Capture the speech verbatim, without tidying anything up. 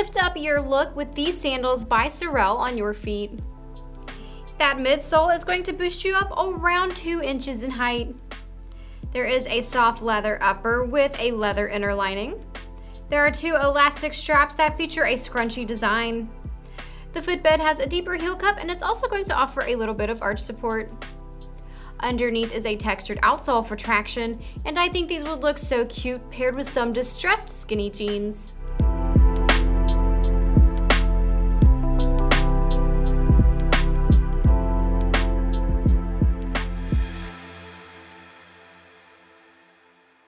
lift up your look with these sandals by SOREL on your feet. That midsole is going to boost you up around two inches in height. There is a soft leather upper with a leather inner lining. There are two elastic straps that feature a scrunchy design. The footbed has a deeper heel cup and it's also going to offer a little bit of arch support. Underneath is a textured outsole for traction, and I think these would look so cute paired with some distressed skinny jeans.